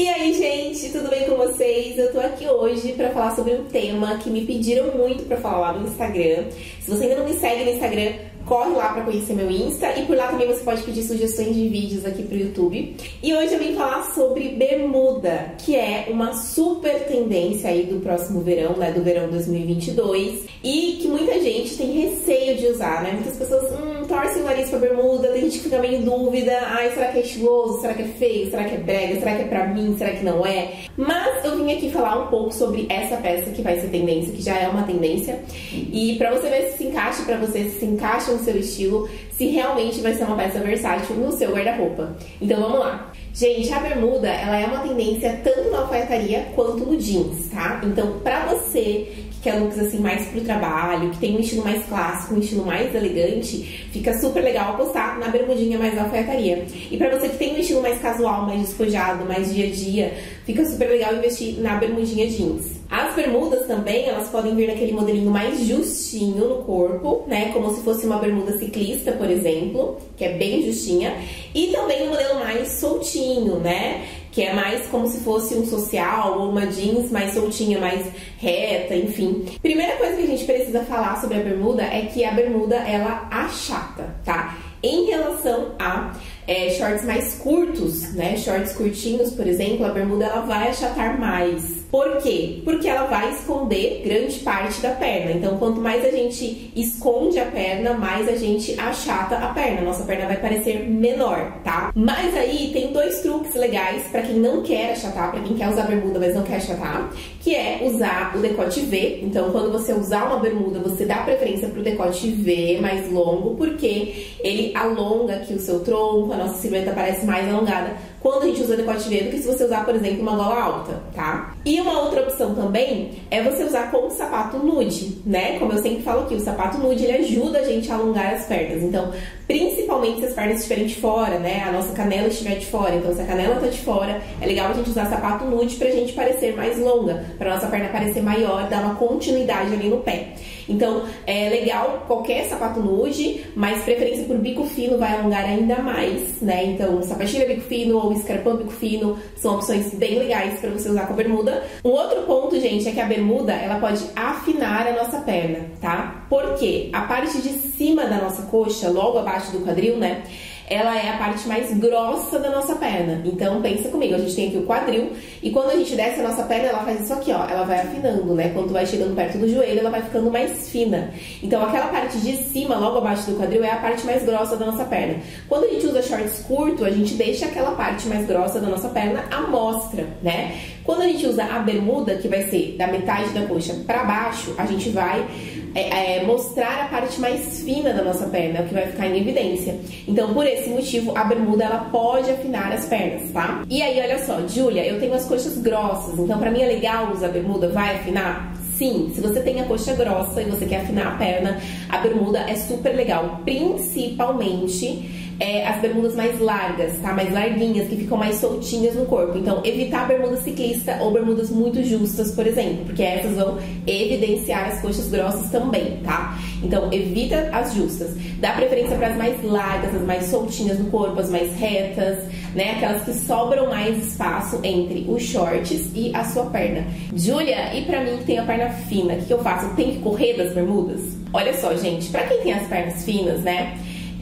E aí, gente, tudo bem com vocês? Eu tô aqui hoje pra falar sobre um tema que me pediram muito pra falar lá no Instagram. Se você ainda não me segue no Instagram, corre lá pra conhecer meu Insta e por lá também você pode pedir sugestões de vídeos aqui pro YouTube. E hoje eu vim falar sobre bermuda, que é uma super tendência aí do próximo verão, né, do verão 2022, e que muita gente tem receio de usar, né? Muitas pessoas torcem o nariz pra bermuda, tem gente que fica meio em dúvida, ai, será que é estiloso, será que é feio, será que é brega, será que é pra mim, será que não é? Mas eu vim aqui falar um pouco sobre essa peça que vai ser tendência, que já é uma tendência, e pra você ver se encaixa pra você, se encaixa no seu estilo, se realmente vai ser uma peça versátil no seu guarda-roupa. Então vamos lá. Gente, a bermuda, ela é uma tendência tanto na alfaiataria quanto no jeans, tá? Então, pra você que quer looks assim mais pro trabalho, que tem um estilo mais clássico, um estilo mais elegante, fica super legal apostar na bermudinha mais alfaiataria. E pra você que tem um estilo mais casual, mais despojado, mais dia a dia, fica super legal investir na bermudinha jeans. As bermudas também, elas podem vir naquele modelinho mais justinho no corpo, né? Como se fosse uma bermuda ciclista, por exemplo, que é bem justinha. E também no modelo mais soltinho, né? Que é mais como se fosse um social ou uma jeans mais soltinha, mais reta, enfim. Primeira coisa que a gente precisa falar sobre a bermuda é que a bermuda, ela achata, tá? Em relação a shorts mais curtos, né? Shorts curtinhos, por exemplo, a bermuda ela vai achatar mais. Por quê? Porque ela vai esconder grande parte da perna. Então, quanto mais a gente esconde a perna, mais a gente achata a perna. Nossa perna vai parecer menor, tá? Mas aí tem dois truques legais pra quem não quer achatar, pra quem quer usar bermuda, mas não quer achatar, que é usar o decote V. Então, quando você usar uma bermuda, você dá preferência pro decote V mais longo, porque ele alonga aqui o seu tronco, a nossa silhueta parece mais alongada quando a gente usa decote V do que se você usar, por exemplo, uma gola alta, tá? E uma outra opção também é você usar com o sapato nude, né? Como eu sempre falo aqui, o sapato nude, ele ajuda a gente a alongar as pernas. Então, principalmente se as pernas estiverem de fora, né? A nossa canela estiver de fora. Então, se a canela tá de fora, é legal a gente usar sapato nude pra gente parecer mais longa, pra nossa perna parecer maior, dar uma continuidade ali no pé. Então, é legal qualquer sapato nude, mas preferência por bico fino vai alongar ainda mais, né? Então, sapatilha bico fino ou escarpão bico fino são opções bem legais para você usar com a bermuda. Um outro ponto, gente, é que a bermuda, ela pode afinar a nossa perna, tá? Por quê? A parte de cima da nossa coxa, logo abaixo do quadril, né? Ela é a parte mais grossa da nossa perna. Então, pensa comigo, a gente tem aqui o quadril e quando a gente desce a nossa perna, ela faz isso aqui, ó. Ela vai afinando, né? Quando vai chegando perto do joelho, ela vai ficando mais fina. Então, aquela parte de cima, logo abaixo do quadril, é a parte mais grossa da nossa perna. Quando a gente usa shorts curto, a gente deixa aquela parte mais grossa da nossa perna à mostra, né? Quando a gente usa a bermuda, que vai ser da metade da coxa pra baixo, a gente vai mostrar a parte mais fina da nossa perna, o que vai ficar em evidência. Então, por esse motivo, a bermuda, ela pode afinar as pernas, tá? E aí, olha só, Júlia, eu tenho as coxas grossas, então pra mim é legal usar a bermuda, vai afinar? Sim, se você tem a coxa grossa e você quer afinar a perna, a bermuda é super legal, principalmente as bermudas mais largas, tá? Mais larguinhas, que ficam mais soltinhas no corpo. Então, evitar bermuda ciclista ou bermudas muito justas, por exemplo, porque essas vão evidenciar as coxas grossas também, tá? Então, evita as justas. Dá preferência para as mais largas, as mais soltinhas no corpo, as mais retas, né? Aquelas que sobram mais espaço entre os shorts e a sua perna. Júlia, e pra mim que tem a perna fina, o que eu faço? Eu tenho que correr das bermudas? Olha só, gente, pra quem tem as pernas finas, né?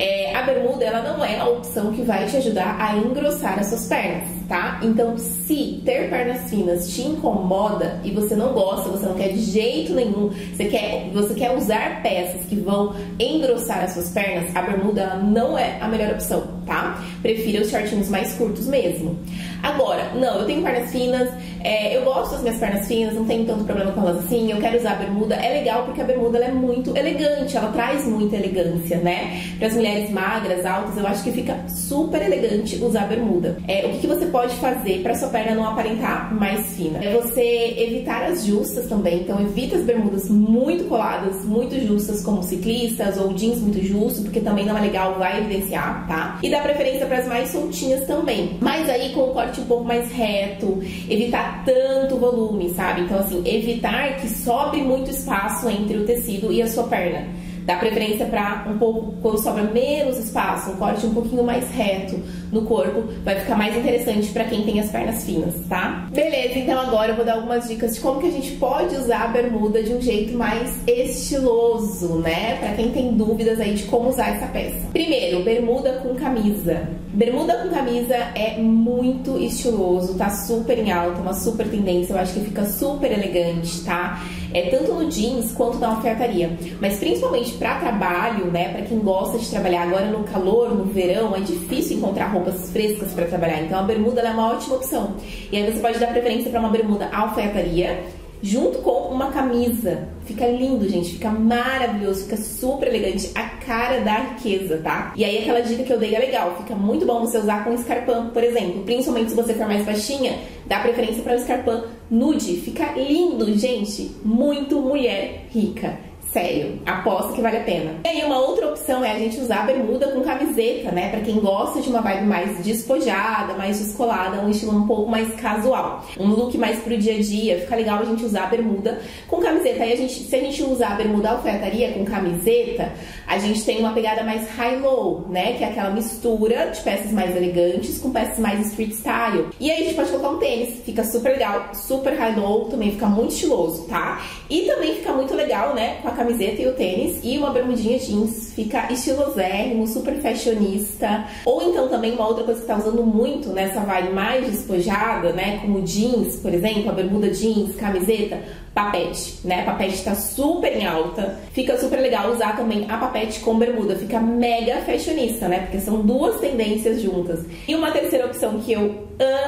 A bermuda, ela não é a opção que vai te ajudar a engrossar as suas pernas, tá? Então, se ter pernas finas te incomoda e você não gosta, você não quer de jeito nenhum, você quer usar peças que vão engrossar as suas pernas, a bermuda ela não é a melhor opção, tá? Prefira os shortinhos mais curtos mesmo. Agora, não, eu tenho pernas finas, eu gosto das minhas pernas finas, não tenho tanto problema com elas assim, eu quero usar a bermuda. É legal porque a bermuda ela é muito elegante, ela traz muita elegância, né? Para as mulheres magras, altas, eu acho que fica super elegante usar a bermuda. O que você pode fazer para sua perna não aparentar mais fina? É você evitar as justas também, então evita as bermudas muito coladas, muito justas, como ciclistas ou jeans muito justos, porque também não é legal, vai evidenciar, tá? E dá preferência para as mais soltinhas também, mas aí com o corte um pouco mais reto, evitar tanto volume, sabe? Então assim, evitar que sobre muito espaço entre o tecido e a sua perna. Dá preferência para um pouco, quando sobra menos espaço, um corte um pouquinho mais reto no corpo, vai ficar mais interessante para quem tem as pernas finas, tá? Beleza, então agora eu vou dar algumas dicas de como que a gente pode usar a bermuda de um jeito mais estiloso, né? Para quem tem dúvidas aí de como usar essa peça. Primeiro, bermuda com camisa. Bermuda com camisa é muito estiloso, tá super em alta, uma super tendência, eu acho que fica super elegante, tá? Tanto no jeans quanto na alfaiataria, mas principalmente para trabalho, né? Para quem gosta de trabalhar agora no calor, no verão, é difícil encontrar roupas frescas para trabalhar, então a bermuda é uma ótima opção. E aí você pode dar preferência para uma bermuda alfaiataria junto com uma camisa. Fica lindo, gente, fica maravilhoso, fica super elegante, a cara da riqueza, tá? E aí aquela dica que eu dei é legal, fica muito bom você usar com escarpão, por exemplo, principalmente se você for mais baixinha, dá preferência para o escarpão nude, fica lindo, gente, muito mulher rica. Sério, aposto que vale a pena. E aí uma outra opção é a gente usar a bermuda com camiseta, né? Pra quem gosta de uma vibe mais despojada, mais descolada, um estilo um pouco mais casual. Um look mais pro dia a dia, fica legal a gente usar a bermuda com camiseta. Aí se a gente usar a bermuda alfaiataria com camiseta, a gente tem uma pegada mais high-low, né? Que é aquela mistura de peças mais elegantes com peças mais street style. E aí a gente pode colocar um tênis, fica super legal, super high-low, também fica muito estiloso, tá? E também fica muito legal, né? Com a camiseta e o tênis e uma bermudinha jeans, fica estilosérrimo, super fashionista. Ou então também uma outra coisa que tá usando muito nessa vibe mais despojada, né, como jeans, por exemplo, a bermuda jeans, camiseta, papete, né? Papete tá super em alta, fica super legal usar também a papete com bermuda, fica mega fashionista, né? Porque são duas tendências juntas. E uma terceira opção que eu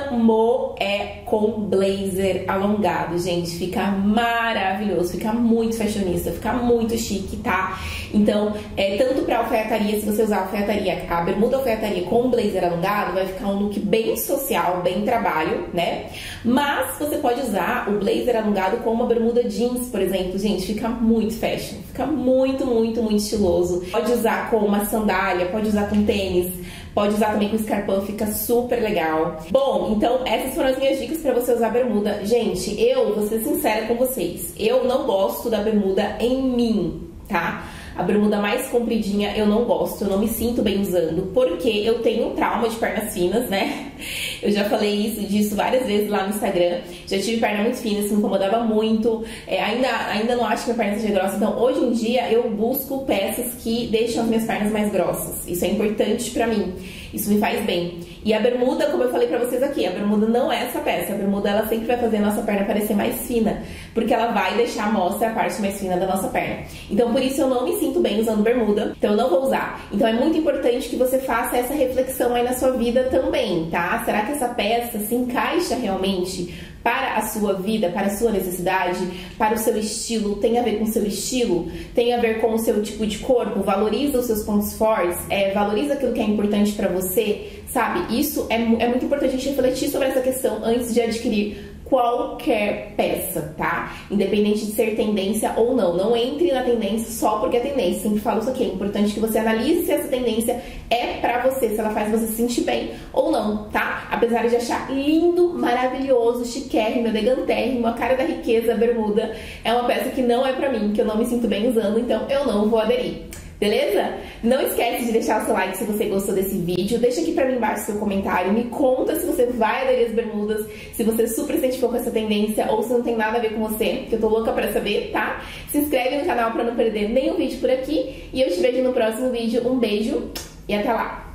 amo é com blazer alongado, gente, fica maravilhoso, fica muito fashionista, fica muito chique, tá? Então, tanto pra alfaiataria, se você usar a alfaiataria, a bermuda alfaiataria com blazer alongado, vai ficar um look bem social, bem trabalho, né? Mas você pode usar o blazer alongado com uma bermuda jeans, por exemplo, gente, fica muito fashion, fica muito, muito, muito estiloso. Pode usar com uma sandália, pode usar com tênis, pode usar também com escarpão, fica super legal. Bom, então essas foram as minhas dicas pra você usar bermuda. Gente, eu vou ser sincera com vocês, eu não gosto da bermuda em mim, tá? A bermuda mais compridinha eu não gosto, eu não me sinto bem usando, porque eu tenho um trauma de pernas finas, né? Eu já falei disso várias vezes lá no Instagram, já tive perna muito fina, isso me incomodava muito, ainda não acho que minha perna seja grossa, então hoje em dia eu busco peças que deixam as minhas pernas mais grossas, isso é importante pra mim, isso me faz bem. E a bermuda, como eu falei pra vocês aqui, a bermuda não é essa peça, a bermuda ela sempre vai fazer a nossa perna parecer mais fina, porque ela vai deixar à mostra a parte mais fina da nossa perna. Então por isso eu não me sinto bem usando bermuda, então eu não vou usar. Então é muito importante que você faça essa reflexão aí na sua vida também, tá? Será que essa peça se encaixa realmente para a sua vida, para a sua necessidade, para o seu estilo, tem a ver com o seu estilo, tem a ver com o seu tipo de corpo, valoriza os seus pontos fortes, valoriza aquilo que é importante para você, sabe? Isso é muito importante a gente refletir sobre essa questão antes de adquirir qualquer peça, tá? Independente de ser tendência ou não. Não entre na tendência só porque é tendência. Sempre falo isso aqui. É importante que você analise se essa tendência é pra você, se ela faz você se sentir bem ou não, tá? Apesar de achar lindo, maravilhoso, chiquérrimo, elegantérrimo, a cara da riqueza, a bermuda, é uma peça que não é pra mim, que eu não me sinto bem usando, então eu não vou aderir. Beleza? Não esquece de deixar o seu like se você gostou desse vídeo. Deixa aqui pra mim embaixo o seu comentário. Me conta se você vai aderir às bermudas, se você super se identificou com essa tendência ou se não tem nada a ver com você, que eu tô louca pra saber, tá? Se inscreve no canal pra não perder nenhum vídeo por aqui. E eu te vejo no próximo vídeo. Um beijo e até lá!